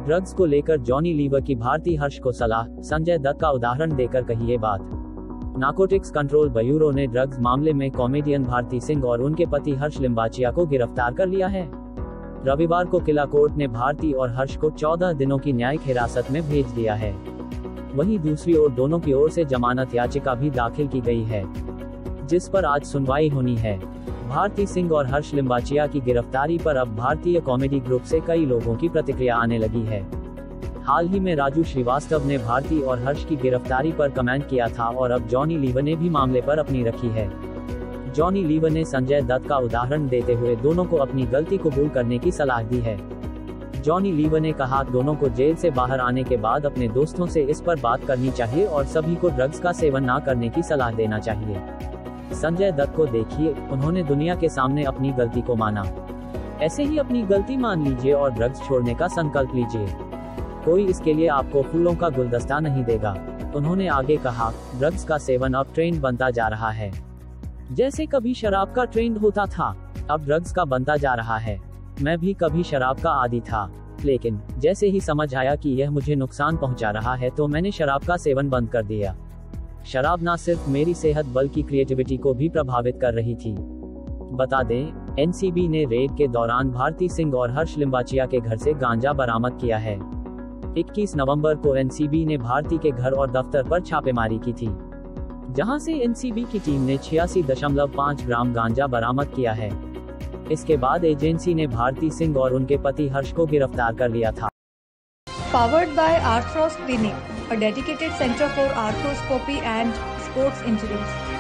Drugs को लेकर Johnny liver की भारती हर्ष को सलाह, संजय दत्त का उदाहरण देकर कही ये बात। नार्कोटिक्स कंट्रोल ब्यूरो ने ड्रग्स मामले में कॉमेडियन भारती सिंह और उनके पति हर्ष लिम्बाचिया को गिरफ्तार कर लिया है। रविवार को किला कोर्ट ने भारती और हर्ष को 14 दिनों की न्यायिक हिरासत में भेज दिया है। वहीं दूसरी ओर दोनों की ओर से जमानत याचिका भी दाखिल की गई है, जिस पर आज सुनवाई होनी है। भारती सिंह और हर्ष लिम्बाचिया की गिरफ्तारी पर अब भारतीय कॉमेडी ग्रुप से कई लोगों की प्रतिक्रिया आने लगी है। हाल ही में राजू श्रीवास्तव ने भारती और हर्ष की गिरफ्तारी पर कमेंट किया था और अब जॉनी लीवर ने भी मामले पर अपनी रखी है। जॉनी लीवर ने संजय दत्त का उदाहरण देते हुए दोनों को अपनी गलती कबूल करने की सलाह दी है। जॉनी लीवर ने कहा, दोनों को जेल से बाहर आने के बाद अपने दोस्तों से इस पर बात करनी चाहिए और सभी को ड्रग्स का सेवन न करने की सलाह देना चाहिए। संजय दत्त को देखिए, उन्होंने दुनिया के सामने अपनी गलती को माना। ऐसे ही अपनी गलती मान लीजिए और ड्रग्स छोड़ने का संकल्प लीजिए। कोई इसके लिए आपको फूलों का गुलदस्ता नहीं देगा। उन्होंने आगे कहा, ड्रग्स का सेवन अब ट्रेंड बनता जा रहा है। जैसे कभी शराब का ट्रेंड होता था, अब ड्रग्स का बनता जा रहा है। मैं भी कभी शराब का आदी था, लेकिन जैसे ही समझ आया कि यह मुझे नुकसान पहुंचा रहा है तो मैंने शराब का सेवन बंद कर दिया। शराब न सिर्फ मेरी सेहत बल्कि क्रिएटिविटी को भी प्रभावित कर रही थी। बता दें, एनसीबी ने रेड के दौरान भारती सिंह और हर्ष लिम्बाचिया के घर से गांजा बरामद किया है। 21 नवंबर को एनसीबी ने भारती के घर और दफ्तर पर छापेमारी की थी, जहां से एनसीबी की टीम ने 86.5 ग्राम गांजा बरामद किया है। इसके बाद एजेंसी ने भारती सिंह और उनके पति हर्ष को गिरफ्तार कर लिया था। Powered by Arthros Clinic, a dedicated center for arthroscopy and sports injuries.